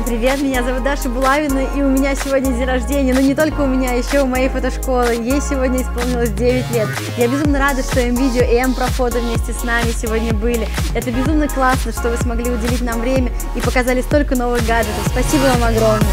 привет, меня зовут Даша Булавина, и у меня сегодня день рождения, но не только у меня, еще у моей фотошколы, ей сегодня исполнилось 9 лет. Я безумно рада, что М-видео и М-профото вместе с нами сегодня были. Это безумно классно, что вы смогли уделить нам время и показали столько новых гаджетов. Спасибо вам огромное.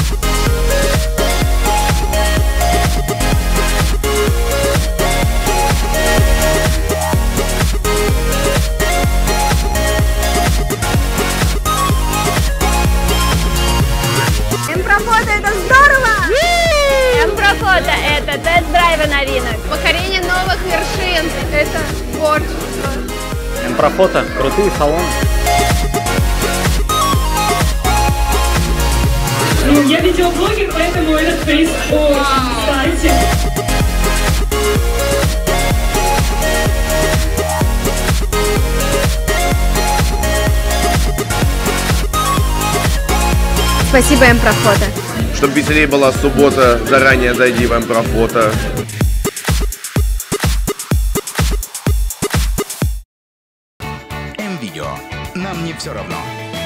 М-профото — это здорово! М-профото — это тест-драйвы новинок. Покорение новых вершин — это творчество. М-профото — крутые салоны. Я видеоблогер, поэтому этот фейс очень кстати. Спасибо, М-профото. Чтобы веселее была суббота, заранее зайди в М-профото. М-видео. Нам не все равно.